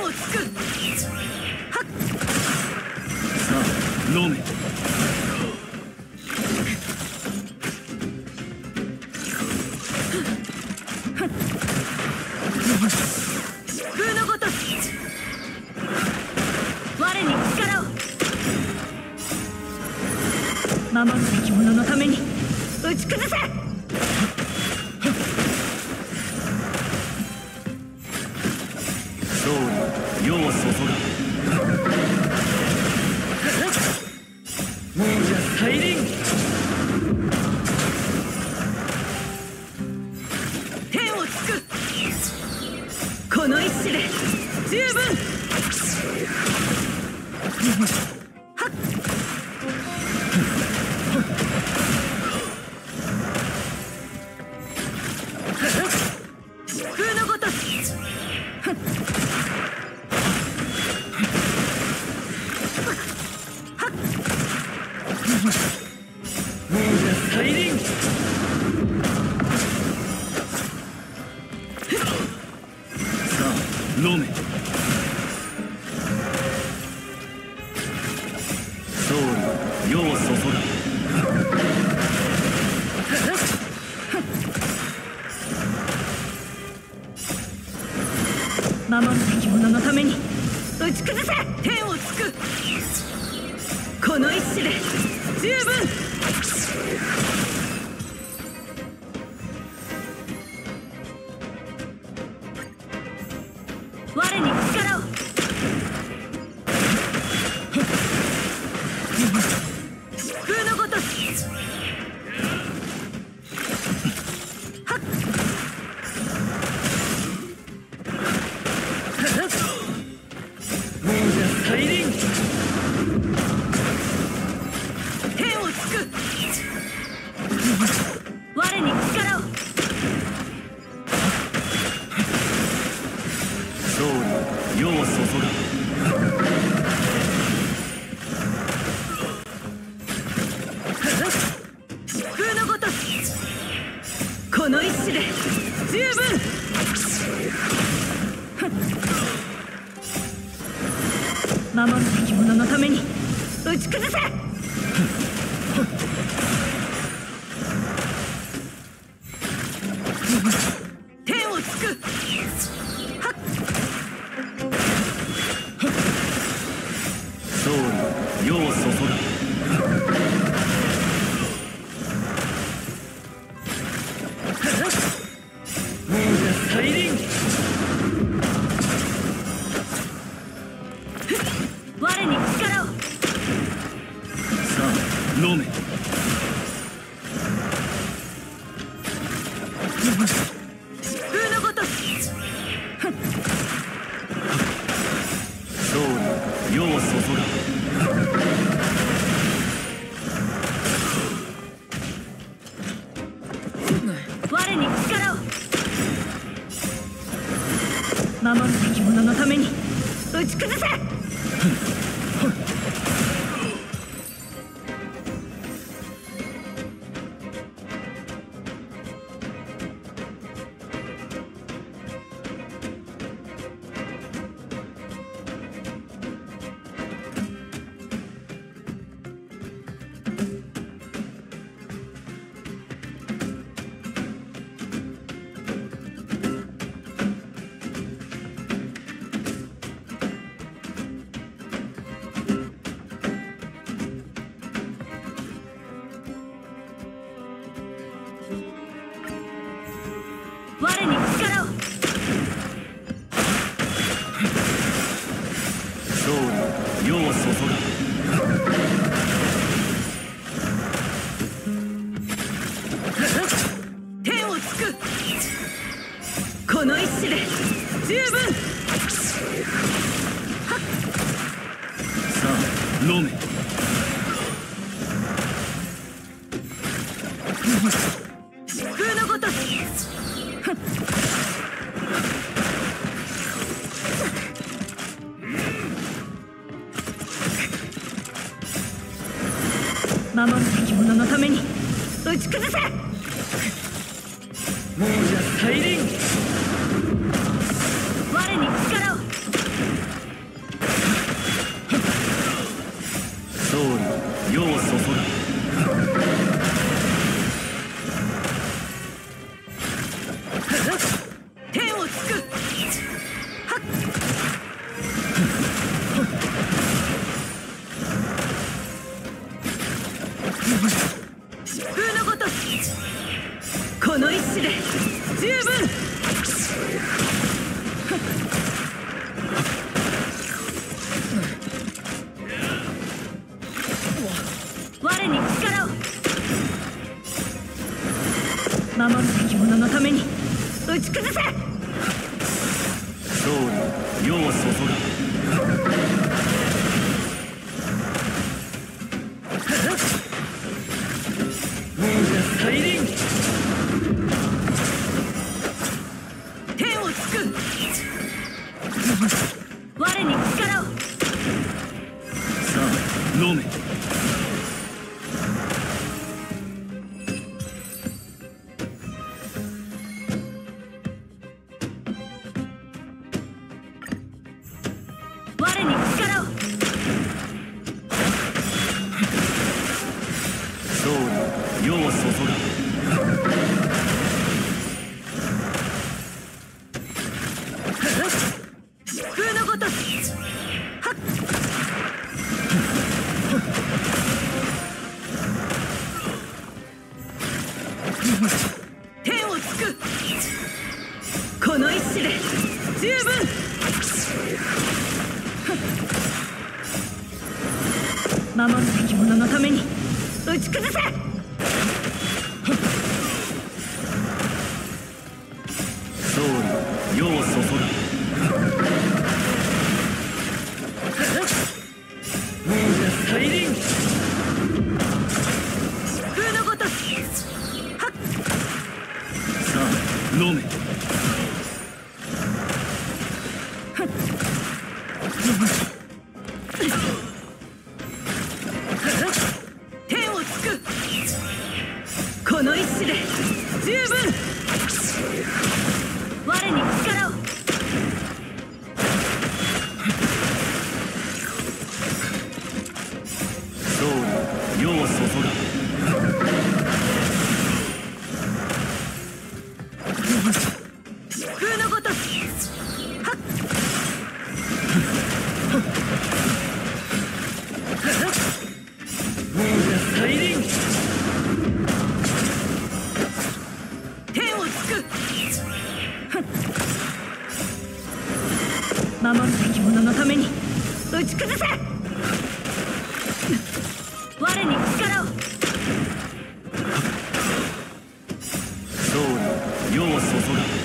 をつく。はっ。 さあ飲め。 風のごとし我に力を。守るべき者のために打ち崩せ。 勝利世を注が。亡者再臨。 天をつく。この一矢で十分。はっ。風のごとし亡者再臨。さあ飲め。勝利世を注が。 守るべき者のために打ち崩せ。天をつく。この一矢で十分。我に力を。風のごとしはっ。 亡者再臨。 天をつく。我に力を。 勝利世を注が。 風のごとしこの一矢で十分。守るべき者のために打ち崩せ。天をつく。はっ。 勝利世を注が。亡者再臨。 我に力を。 さあ飲め。 風のごとし勝利世を注が。 我に力を。守るべき者のために打ち崩せ。我に力を。 勝利世を注が。 天をつく。この一矢で十分。はっ。 さあ飲め。 風のごとし守るべき者のために打ち崩せ。 亡者再臨。 我に力を。 打ち崩せ。 勝利世を注が。 再臨。天をつく。我に力を。 さあ飲め。 我に力を。 勝利世を注が。 風のごとし。はっ。天をつく。この一矢で十分。守るべき者のために打ち崩せ。 勝利世を注が。 再臨。風のごとし。はっ。 さあ飲め。 天をつく。この一矢で十分。我に力を。 勝利世を注が。 風のごとし。はっ。再臨。天をつく。守るべき者のために打ち崩せ。我に力を。 勝利世を注が。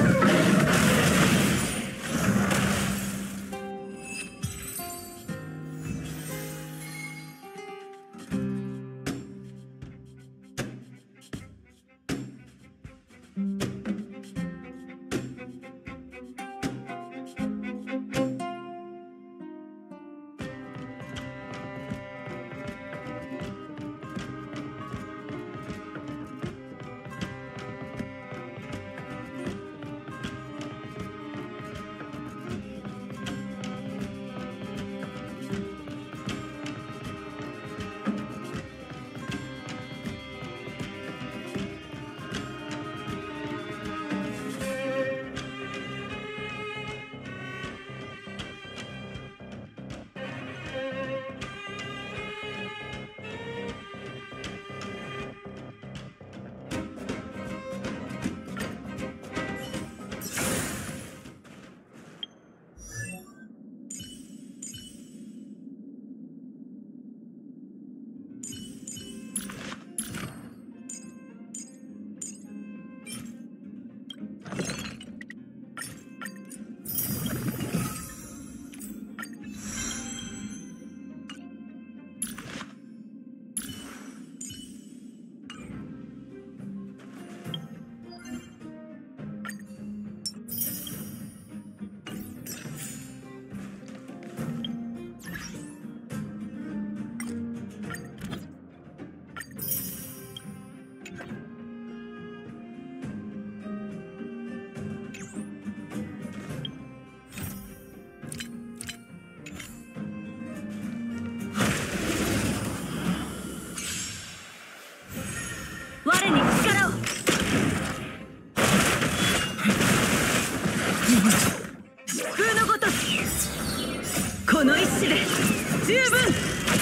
この一矢で十分。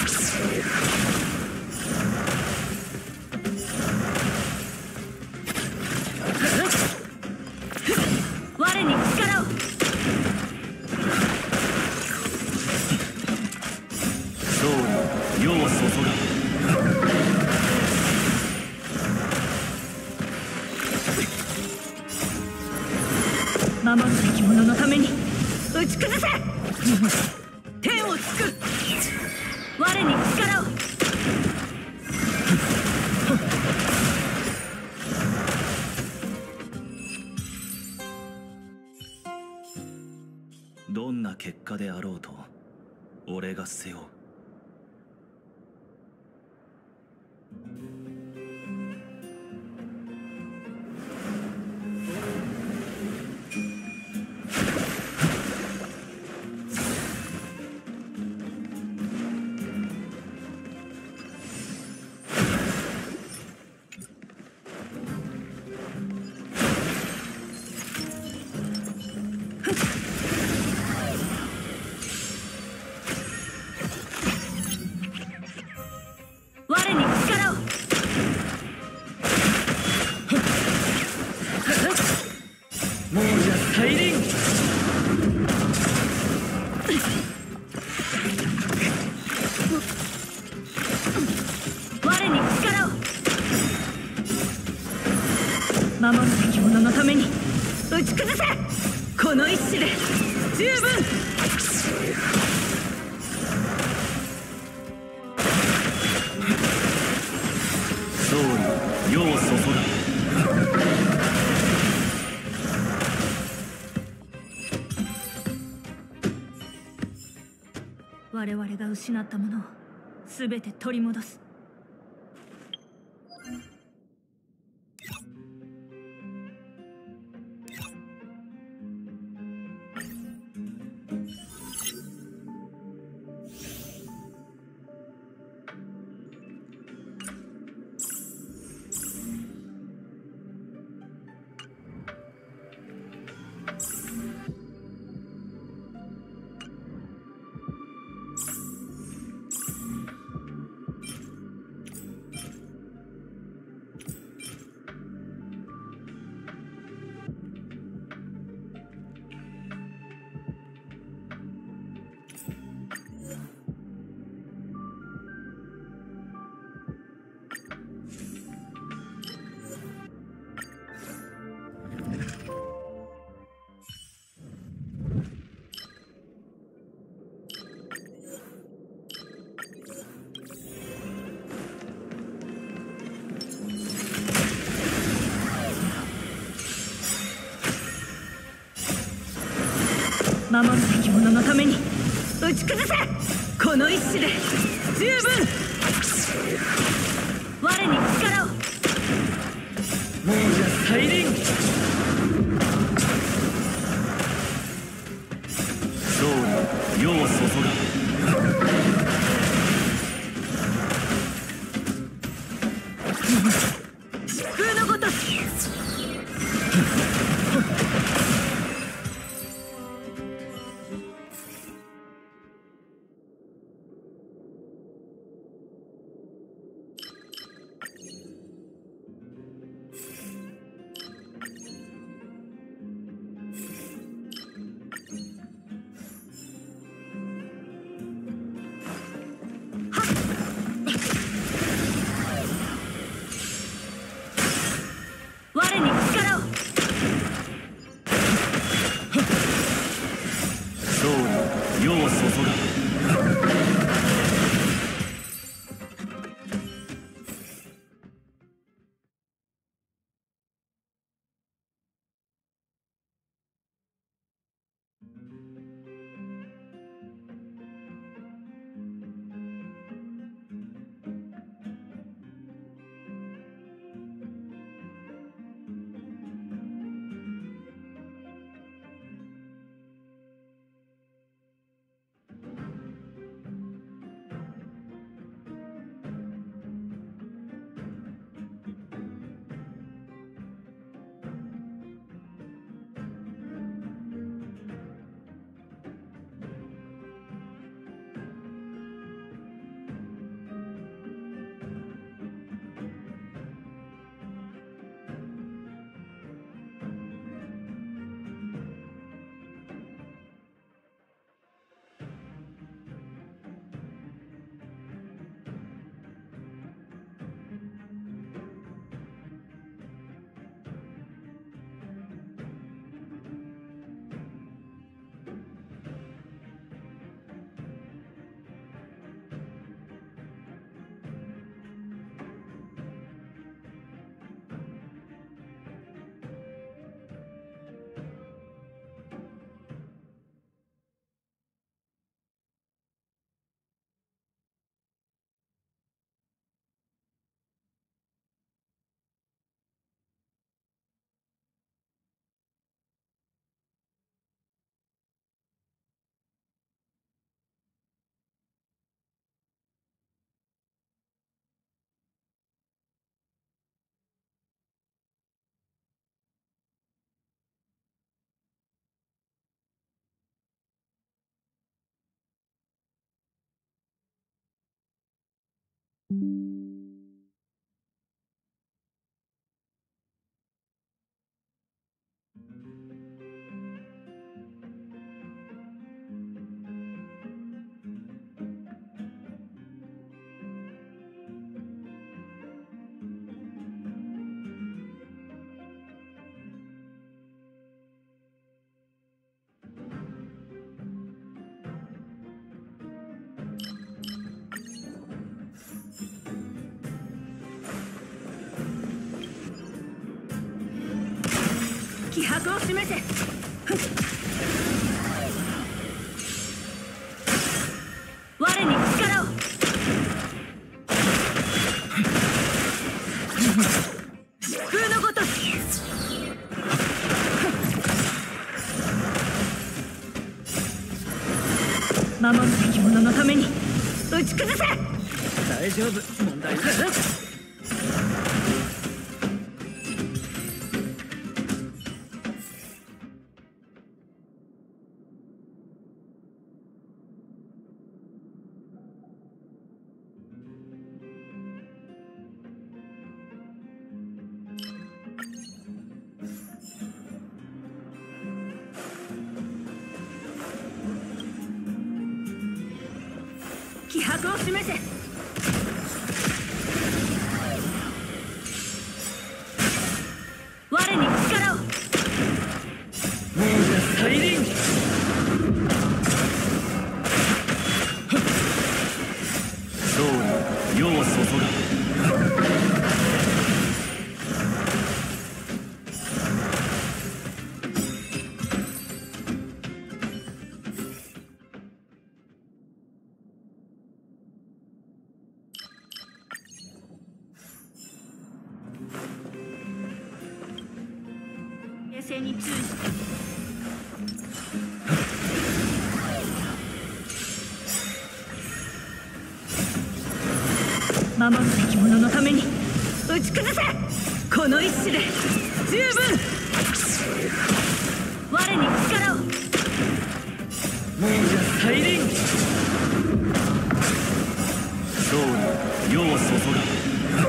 我に力を。勝利世を注が。 打ち崩せ。天をつく。我に力を。 どんな結果であろうと俺が背負う。守るべき者のために打ち崩せ。この一矢で十分。 勝利世を注が。 我々が失ったものを全て取り戻す。守るべき者のために打ち崩せ。この一矢で十分。我に力を。 亡者再臨。勝利世を注が。 疾風のごとし。 世を注が。 気迫を示せ。我に力を。疾風のごとし。守るべき者のために打ち崩せ。 大丈夫、問題ない。 気迫を示せ。我に力を。 もうじゃ再臨。 勝利、世を注が。 冷静に注意して。守るべき者のために打ち崩せ。この一矢で十分。我に力を。 もうじゃ再臨。 勝利、世を注が。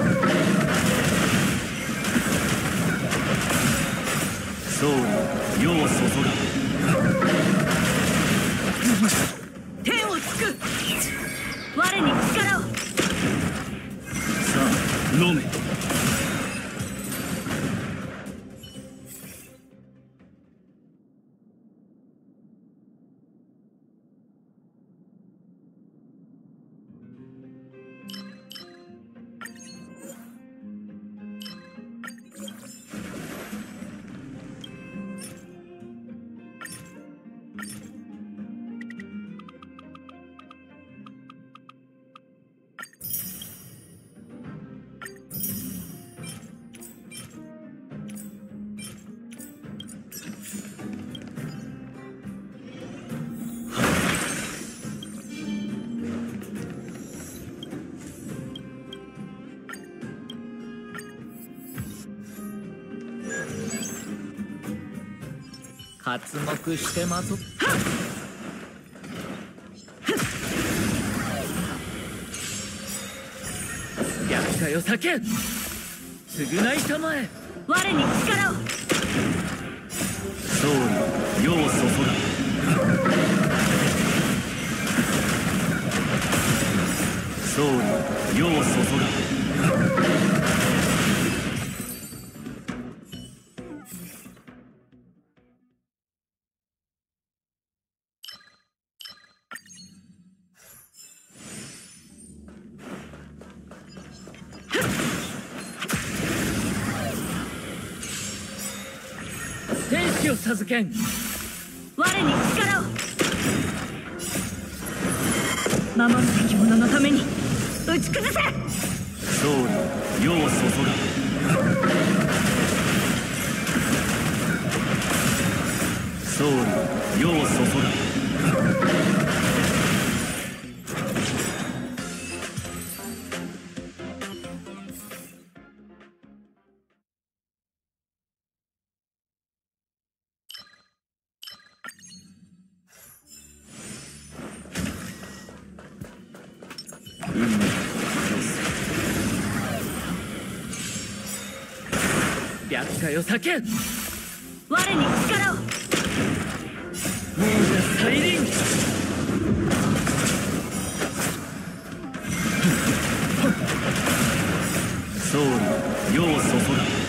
勝利、世を注が。 天をつく。我に力を。 さあ飲め。 刮目してまとっ。厄介を避け。償いたまえ。 我に力を。 勝利、世を注が。勝利、世を注が。 天使を授けん。 我に力を。守るべき者のために打ち崩せ。 勝利、世を注が。勝利、世を注が。運命の強さ。 厄介を避けん。 我に力を。 亡者再臨。 総理世を注ぐ。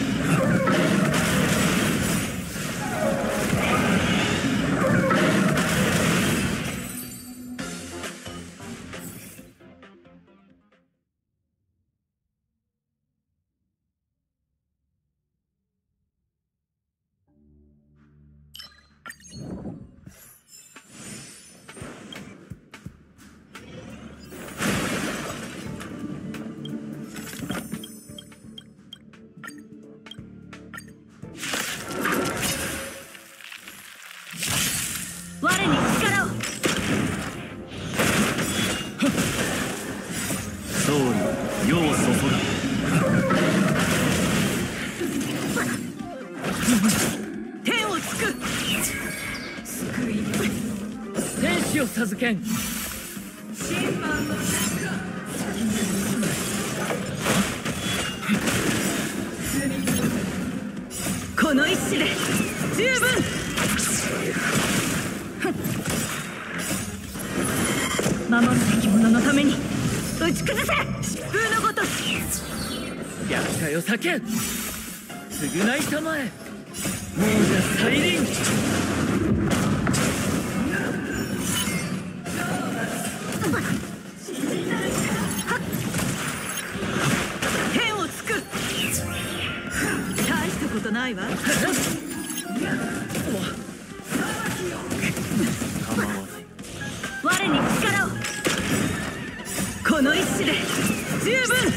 我に力を。 総理世を注ぐ。 天をつく。救い。 天使を授けん。 審判のこの一矢で十分。守るべき者のために打ち崩せ。疾風のごとし。 厄介を避けん。償いたまえ。亡者再臨。 天をつく。大したことないわ。 構わない。 我に力を。この一矢で十分。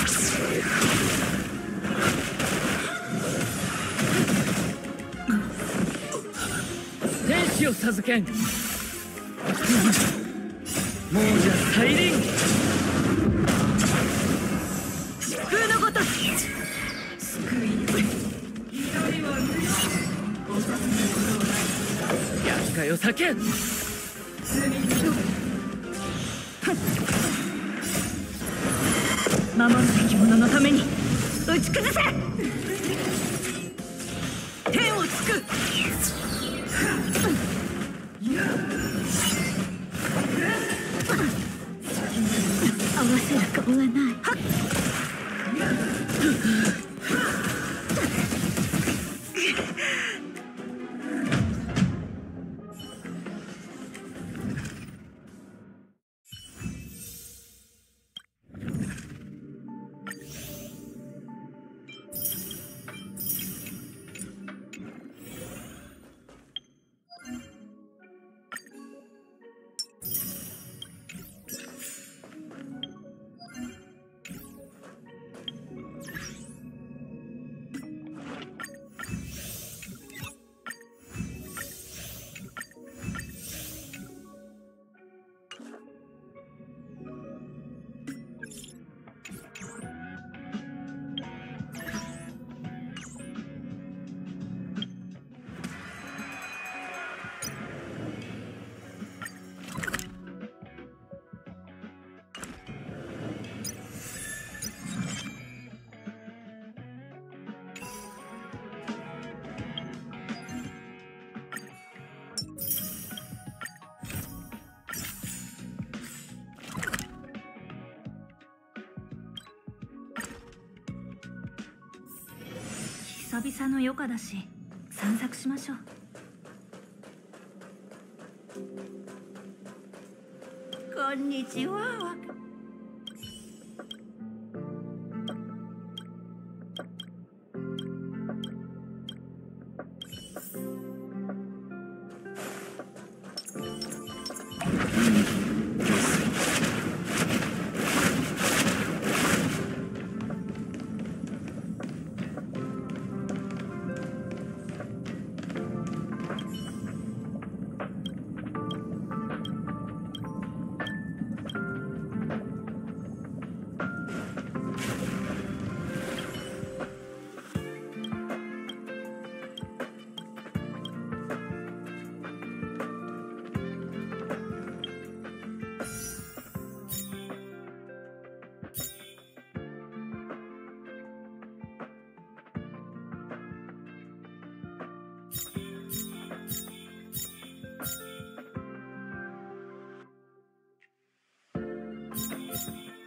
天使を授けん。亡者再臨。 疾風のごとし。救い。 厄介を避けん。 守るべき者のために打ち崩せ。天をつく。合わせる顔はない。久々の余暇だし散策しましょう。こんにちは。 せ。